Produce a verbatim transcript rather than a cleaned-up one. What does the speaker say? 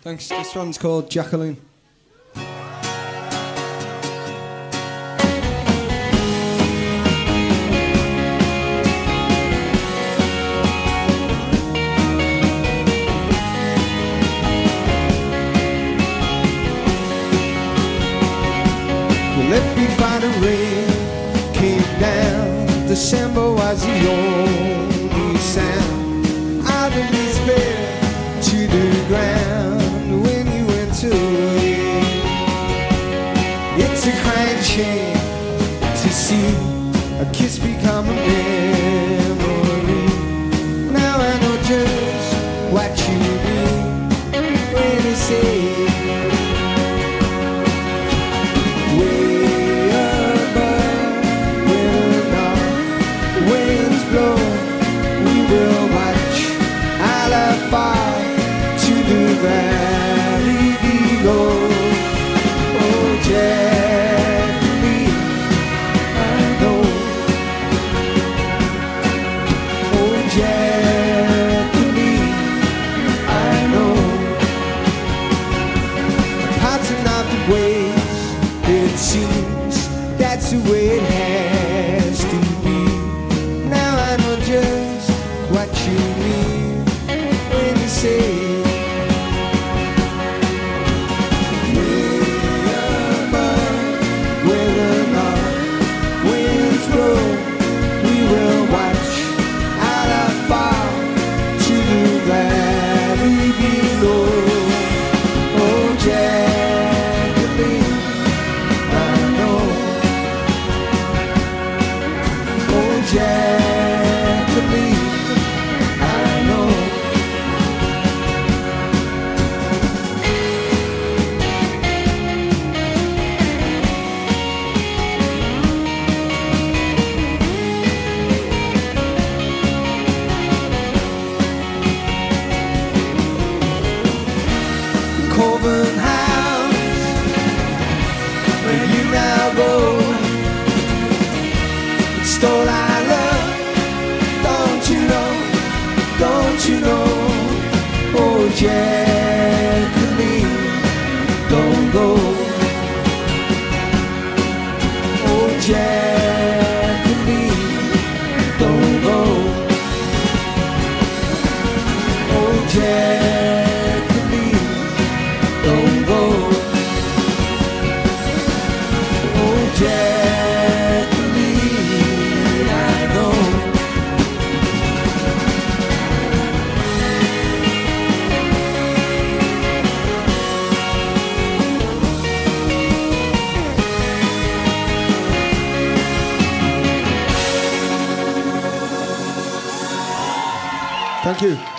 Thanks. This one's called Jacqueline. Let me find a rain came down. December was the only sound. Out of despair to the ground when you went away. It's a crying shame to see a kiss become a memory. Now I know just what you mean when you say valley below. Oh, Jacqueline, I know. Oh, Jacqueline, I know. Parting of the ways, it seems that's the way it has to be. Now I know just what you mean when you say Jacqueline, I know. Coburn House, where you now go, it stole our love. Don't you know, don't you know, oh Jacqueline, don't go. Oh Jacqueline, don't go. Oh Jacqueline, don't go. Oh Jacqueline, I know. Thank you.